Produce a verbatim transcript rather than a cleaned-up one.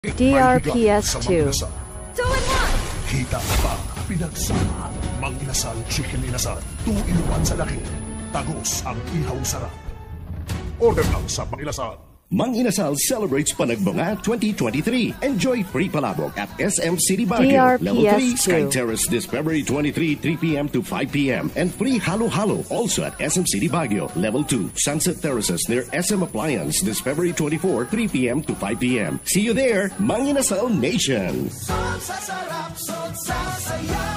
D R P S two. Two in one! Kita pa, pinagsama. Mang Inasal Chicken Inasal. two in one sa laki. Tagos ang ihaw sarap. Order lang sa Mang Inasal. Mang Inasal celebrates Panagbenga twenty twenty-three. Enjoy free palabok at S M City D R Baguio. P S Level three Sky two. Terrace this February twenty-third, three p m to five p m And free Halo Halo also at S M City Baguio. Level two Sunset Terraces near S M Appliance this February twenty-fourth, three p m to five p m See you there, Mang Inasal Nation! Sot sa sarap, sot sa saya.